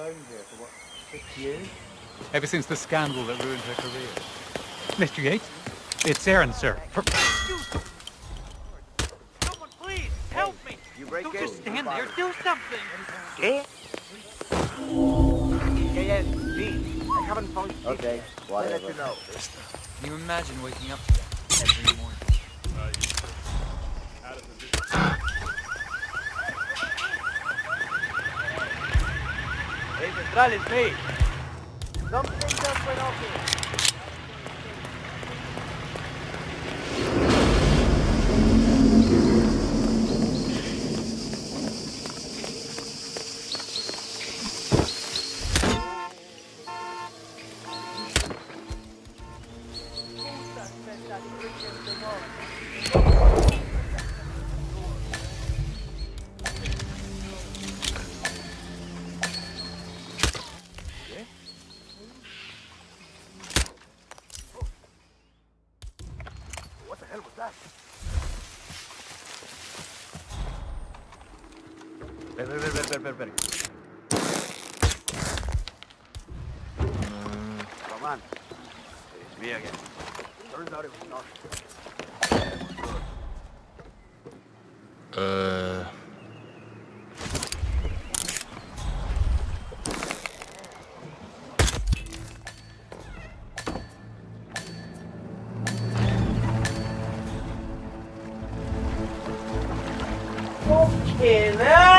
alone here for what, 6 years? Ever since the scandal that ruined her career. Mr. Yates, it's Aaron, sir. Someone please, help me! You break Don't it. just stand there, do something! Yeah, Dean, I haven't found shit Okay, yet. whatever. I'll let you know. Can you imagine waking up to that every morning? Hey, Central, it's me. Something just went off here. What the hell was that? Very. Come on. It's me again. Turns out it was not. Okay, now.